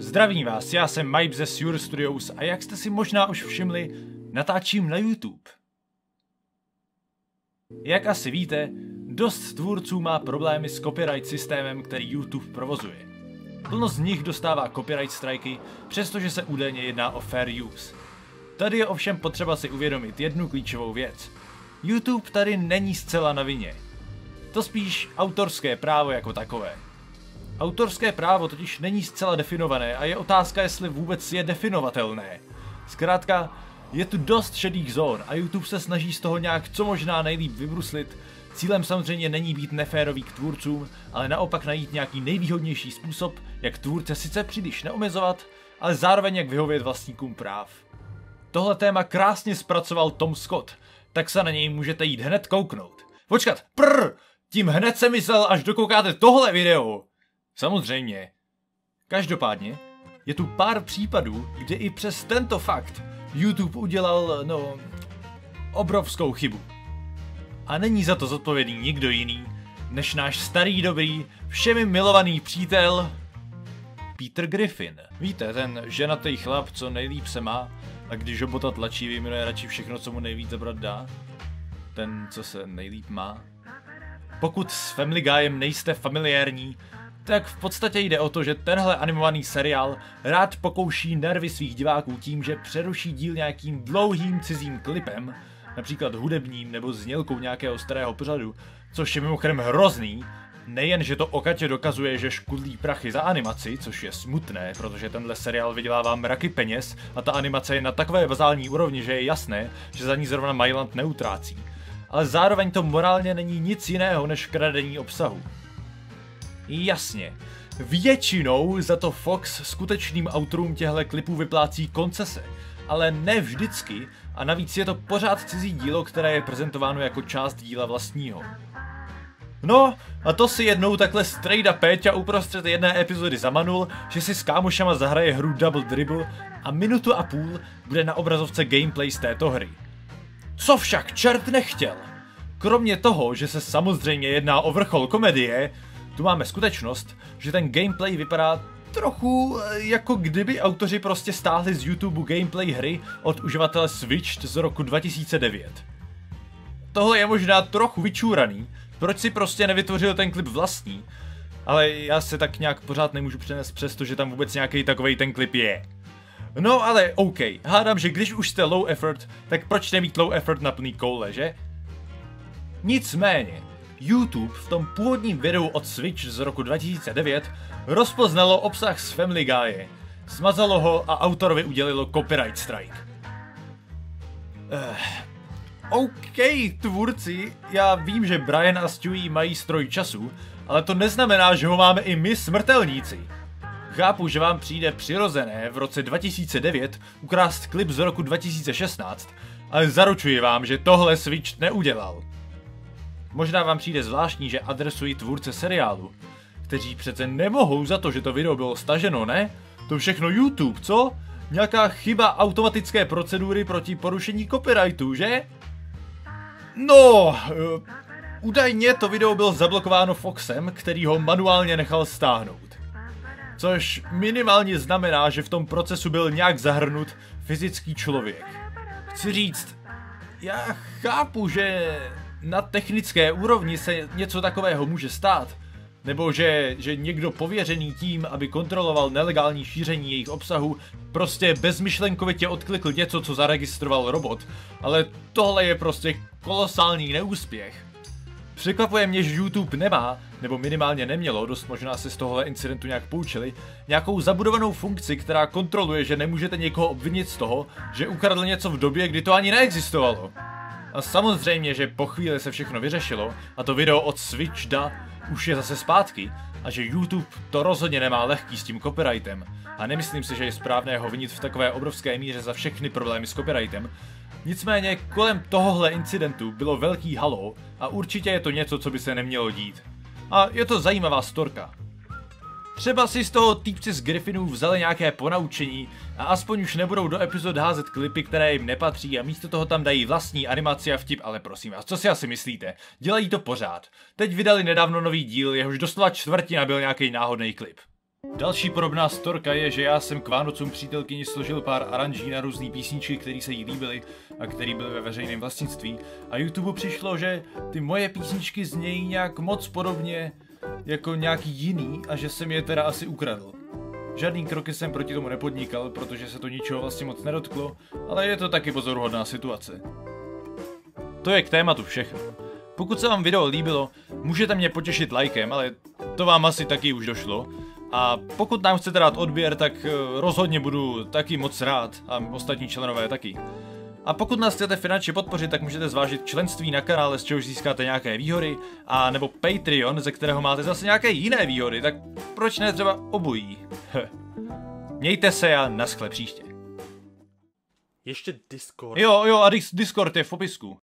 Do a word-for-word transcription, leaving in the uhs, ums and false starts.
Zdravím vás, já jsem Mike ze Sure Studios a jak jste si možná už všimli, natáčím na YouTube. Jak asi víte, dost tvůrců má problémy s copyright systémem, který YouTube provozuje. Plno z nich dostává copyright striky, přestože se údajně jedná o fair use. Tady je ovšem potřeba si uvědomit jednu klíčovou věc. YouTube tady není zcela na vině. To spíš autorské právo jako takové. Autorské právo totiž není zcela definované a je otázka, jestli vůbec je definovatelné. Zkrátka, je tu dost šedých zón a YouTube se snaží z toho nějak co možná nejlíp vybruslit. Cílem samozřejmě není být neférový k tvůrcům, ale naopak najít nějaký nejvýhodnější způsob, jak tvůrce sice příliš neomezovat, ale zároveň jak vyhovět vlastníkům práv. Tohle téma krásně zpracoval Tom Scott, tak se na něj můžete jít hned kouknout. Počkat, prr, tím hned jsem myslel, až dokoukáte tohle video. Samozřejmě. Každopádně, je tu pár případů, kde i přes tento fakt YouTube udělal, no, obrovskou chybu. A není za to zodpovědný nikdo jiný, než náš starý dobrý, všemi milovaný přítel Peter Griffin. Víte, ten ženatý chlap, co nejlíp se má, a když robota tlačí, vyjmenuje radši všechno, co mu nejvíc zabrat dá. Ten, co se nejlíp má. Pokud s Family Guyem nejste familiární, tak v podstatě jde o to, že tenhle animovaný seriál rád pokouší nervy svých diváků tím, že přeruší díl nějakým dlouhým cizím klipem, například hudebním nebo znělkou nějakého starého pořadu, což je mimochodem hrozný. Nejen, že to okatě dokazuje, že škudlí prachy za animaci, což je smutné, protože tenhle seriál vydělává mraky peněz a ta animace je na takové bazální úrovni, že je jasné, že za ní zrovna Myland neutrácí. Ale zároveň to morálně není nic jiného než kradení obsahu. Jasně, většinou za to Fox skutečným autorům těchto klipů vyplácí koncese, ale ne vždycky a navíc je to pořád cizí dílo, které je prezentováno jako část díla vlastního. No, a to si jednou takhle strejda Péťa uprostřed jedné epizody zamanul, že si s kámošama zahraje hru Double Dribble a minutu a půl bude na obrazovce gameplay z této hry. Co však čert nechtěl? Kromě toho, že se samozřejmě jedná o vrchol komedie, tu máme skutečnost, že ten gameplay vypadá trochu jako kdyby autoři prostě stáhli z YouTube gameplay hry od uživatele Switched z roku dva tisíce devět. Tohle je možná trochu vyčúraný, proč si prostě nevytvořil ten klip vlastní, ale já se tak nějak pořád nemůžu přenést přesto, že tam vůbec nějaký takovej ten klip je. No ale OK, hádám, že když už jste low effort, tak proč nemít low effort na plný koule, že? Nicméně, YouTube v tom původním videu od Switch z roku dva tisíce devět rozpoznalo obsah z Family Guy, smazalo ho a autorovi udělilo copyright strike. Uh, OK, tvůrci, já vím, že Brian a Stewie mají stroj času, ale to neznamená, že ho máme i my smrtelníci. Chápu, že vám přijde přirozené v roce dva tisíce devět ukrást klip z roku dva tisíce šestnáct, ale zaručuji vám, že tohle Switch neudělal. Možná vám přijde zvláštní, že adresují tvůrce seriálu, kteří přece nemohou za to, že to video bylo staženo, ne? To všechno YouTube, co? Nějaká chyba automatické procedury proti porušení copyrightu, že? No, uh, údajně to video bylo zablokováno Foxem, který ho manuálně nechal stáhnout. Což minimálně znamená, že v tom procesu byl nějak zahrnut fyzický člověk. Chci říct, já chápu, že na technické úrovni se něco takového může stát, nebo že, že někdo pověřený tím, aby kontroloval nelegální šíření jejich obsahu, prostě bezmyšlenkovitě odklikl něco, co zaregistroval robot, ale tohle je prostě kolosální neúspěch. Překvapuje mě, že YouTube nemá, nebo minimálně nemělo, dost možná se z tohohle incidentu nějak poučili, nějakou zabudovanou funkci, která kontroluje, že nemůžete někoho obvinit z toho, že ukradl něco v době, kdy to ani neexistovalo. A samozřejmě, že po chvíli se všechno vyřešilo a to video od Switchda už je zase zpátky a že YouTube to rozhodně nemá lehký s tím copyrightem a nemyslím si, že je správné ho vinit v takové obrovské míře za všechny problémy s copyrightem. Nicméně kolem tohohle incidentu bylo velký halo a určitě je to něco, co by se nemělo dít. A je to zajímavá storka. Třeba si z toho týpci z Griffinů vzali nějaké ponaučení a aspoň už nebudou do epizod házet klipy, které jim nepatří a místo toho tam dají vlastní animaci a vtip, ale prosím vás, co si asi myslíte? Dělají to pořád. Teď vydali nedávno nový díl, jehož doslova čtvrtina byl nějaký náhodný klip. Další podobná storka je, že já jsem k Vánocům přítelkyni složil pár aranží na různý písničky, které se jí líbily a které byly ve veřejném vlastnictví. A YouTube přišlo, že ty moje písničky znějí nějak moc podobně jako nějaký jiný a že jsem je teda asi ukradl. Žádný kroky jsem proti tomu nepodnikal, protože se to ničeho vlastně moc nedotklo, ale je to taky pozoruhodná situace. To je k tématu všechno. Pokud se vám video líbilo, můžete mě potěšit lajkem, ale to vám asi taky už došlo. A pokud nám chcete dát odběr, tak rozhodně budu taky moc rád a ostatní členové taky. A pokud nás chcete finančně podpořit, tak můžete zvážit členství na kanále, z čehož získáte nějaké výhody, a nebo Patreon, ze kterého máte zase nějaké jiné výhody, tak proč ne třeba obojí? Mějte se a naschle příště. Ještě Discord. Jo, jo, a Discord je v popisku.